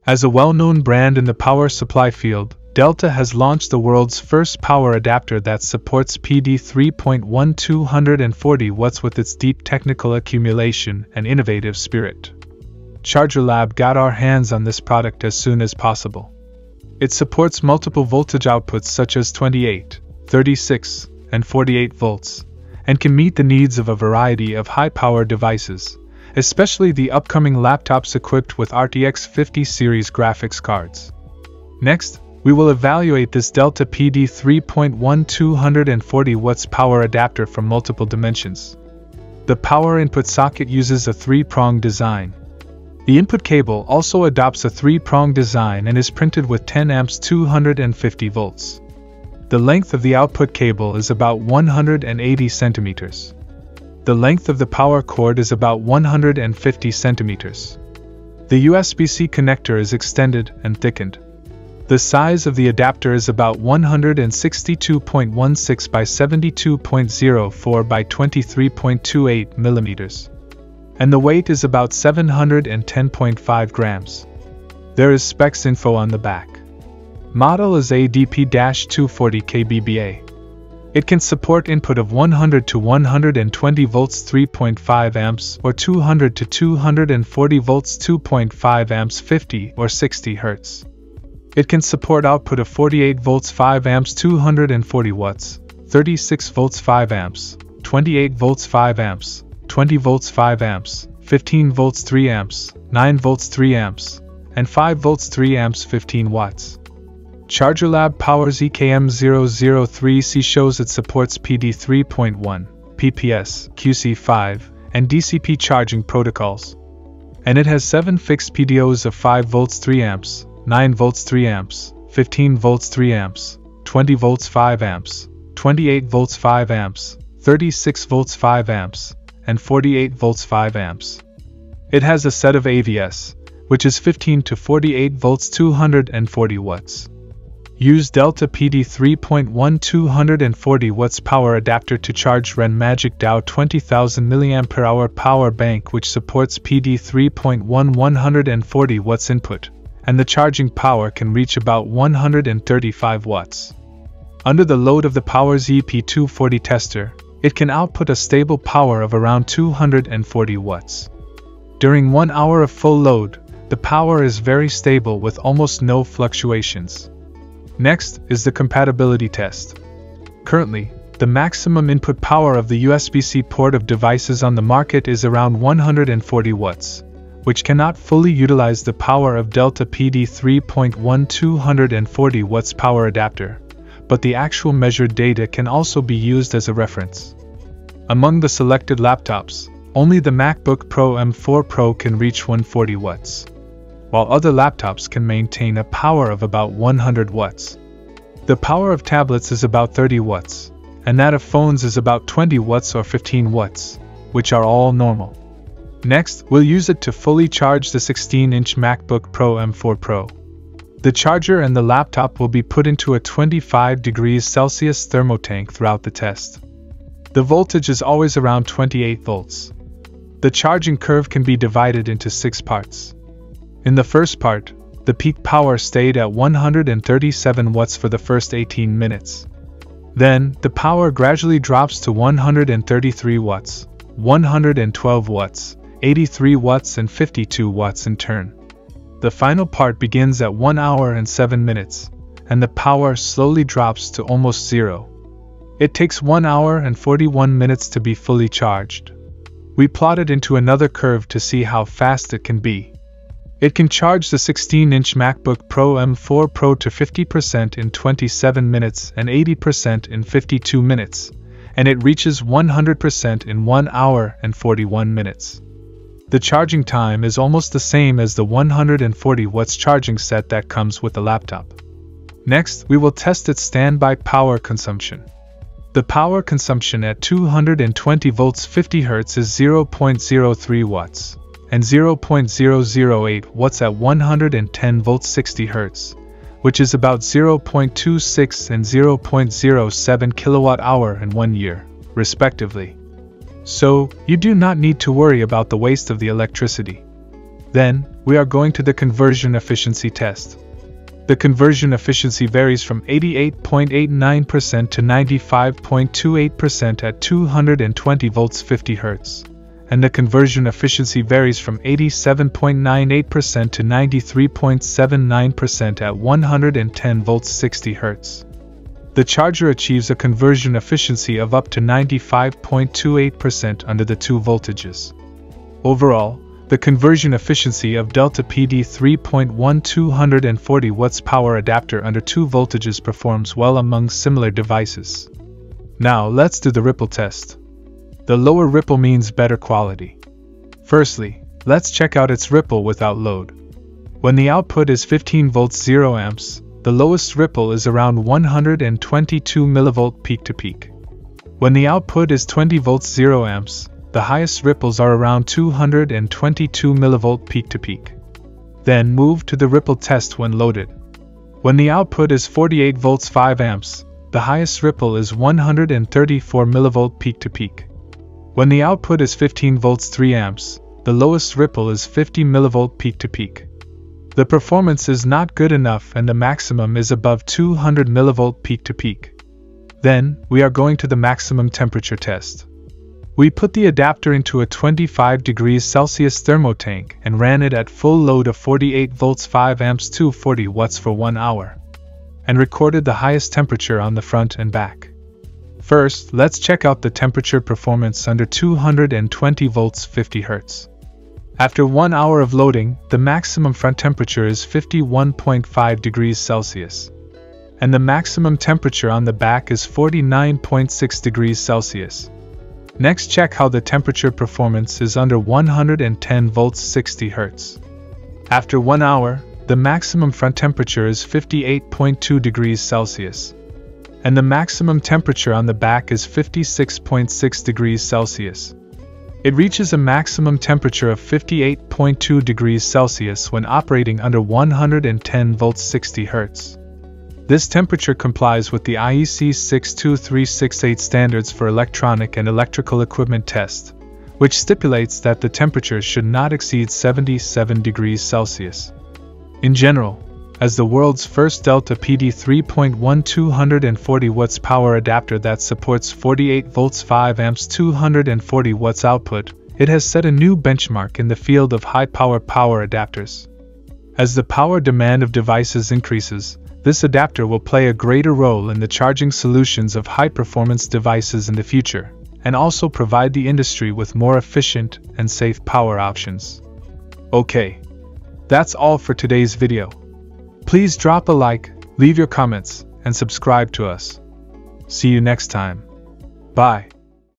As a well-known brand in the power supply field, Delta has launched the world's first power adapter that supports PD3.1 240 watts with its deep technical accumulation and innovative spirit. ChargerLAB got our hands on this product as soon as possible. It supports multiple voltage outputs such as 28, 36, and 48 volts, and can meet the needs of a variety of high-power devices, especially the upcoming laptops equipped with RTX 50 series graphics cards. Next, we will evaluate this Delta PD3.1 240 watts power adapter from multiple dimensions. The power input socket uses a three-prong design. The input cable also adopts a three-prong design and is printed with 10 amps 250 volts. The length of the output cable is about 180 centimeters. The length of the power cord is about 150 centimeters. The USB-C connector is extended and thickened. The size of the adapter is about 162.16 by 72.04 by 23.28 millimeters. And the weight is about 710.5 grams. There is specs info on the back. Model is ADP-240KBBA. It can support input of 100 to 120 volts 3.5 amps or 200 to 240 volts 2.5 amps 50 or 60 Hz. It can support output of 48 volts 5 amps 240 watts, 36 volts 5 amps, 28 volts 5 amps, 20 volts 5 amps, 15 volts 3 amps, 9 volts 3 amps, and 5 volts 3 amps 15 watts. ChargerLAB Power's EKM003C shows it supports PD3.1, PPS, QC5, and DCP charging protocols. And it has 7 fixed PDOs of 5 volts 3 amps, 9 volts 3 amps, 15 volts 3 amps, 20 volts 5 amps, 28 volts 5 amps, 36 volts 5 amps, and 48 volts 5 amps. It has a set of AVS, which is 15 to 48 volts 240 watts. Use Delta PD3.1 240 watts power adapter to charge Ren Magic Dow 20,000 mAh power bank, which supports PD3.1 140 watts input, and the charging power can reach about 135 watts. Under the load of the Power's EP240 tester, it can output a stable power of around 240 watts. During 1 hour of full load, the power is very stable with almost no fluctuations. Next is the compatibility test. Currently, the maximum input power of the USB-C port of devices on the market is around 140 watts, which cannot fully utilize the power of Delta PD3.1 240 watts power adapter, but the actual measured data can also be used as a reference. Among the selected laptops, only the MacBook Pro M4 Pro can reach 140 watts, while other laptops can maintain a power of about 100 watts. The power of tablets is about 30 watts, and that of phones is about 20 watts or 15 watts, which are all normal. Next, we'll use it to fully charge the 16-inch MacBook Pro M4 Pro. The charger and the laptop will be put into a 25 degrees Celsius thermotank throughout the test. The voltage is always around 28 volts. The charging curve can be divided into 6 parts. In the first part, the peak power stayed at 137 watts for the first 18 minutes. Then, the power gradually drops to 133 watts, 112 watts, 83 watts and 52 watts in turn. The final part begins at 1 hour and 7 minutes, and the power slowly drops to almost zero. It takes 1 hour and 41 minutes to be fully charged. We plotted into another curve to see how fast it can be. It can charge the 16-inch MacBook Pro M4 Pro to 50% in 27 minutes and 80% in 52 minutes, and it reaches 100% in 1 hour and 41 minutes. The charging time is almost the same as the 140 watts charging set that comes with the laptop. Next, we will test its standby power consumption. The power consumption at 220 volts 50 Hz is 0.03 watts. And 0.008 watts at 110 volts 60 Hz, which is about 0.26 and 0.07 kilowatt-hour in 1 year, respectively. So, you do not need to worry about the waste of the electricity. Then, we are going to the conversion efficiency test. The conversion efficiency varies from 88.89% to 95.28% at 220 volts 50 Hz, and the conversion efficiency varies from 87.98% to 93.79% at 110 volts 60 Hz. The charger achieves a conversion efficiency of up to 95.28% under the two voltages. Overall, the conversion efficiency of Delta PD3.1 240W power adapter under 2 voltages performs well among similar devices. Now let's do the ripple test. The lower ripple means better quality. Firstly, let's check out its ripple without load. When the output is 15 volts 0 amps, the lowest ripple is around 122 mV peak to peak. When the output is 20 volts 0 amps, the highest ripples are around 222 mV peak to peak. Then move to the ripple test when loaded. When the output is 48 volts 5 amps, the highest ripple is 134 mV peak to peak. When the output is 15 volts 3 amps, the lowest ripple is 50 mV peak to peak. The performance is not good enough and the maximum is above 200 mV peak to peak. Then, we are going to the maximum temperature test. We put the adapter into a 25 degrees Celsius thermotank and ran it at full load of 48 volts 5 amps 240 watts for 1 hour, and recorded the highest temperature on the front and back. First, let's check out the temperature performance under 220 volts 50 Hz. After 1 hour of loading, the maximum front temperature is 51.5 degrees Celsius, and the maximum temperature on the back is 49.6 degrees Celsius. Next, check how the temperature performance is under 110 volts 60 Hz. After 1 hour, the maximum front temperature is 58.2 degrees Celsius, and the maximum temperature on the back is 56.6 degrees Celsius. It reaches a maximum temperature of 58.2 degrees Celsius when operating under 110 volts 60 Hz. This temperature complies with the IEC 62368 standards for electronic and electrical equipment test, which stipulates that the temperature should not exceed 77 degrees Celsius. In general, as the world's first Delta PD3.1 240W power adapter that supports 48 volts 5 amps 240 watts output, it has set a new benchmark in the field of high-power power adapters. As the power demand of devices increases, this adapter will play a greater role in the charging solutions of high-performance devices in the future, and also provide the industry with more efficient and safe power options. Okay, that's all for today's video. Please drop a like, leave your comments, and subscribe to us. See you next time. Bye.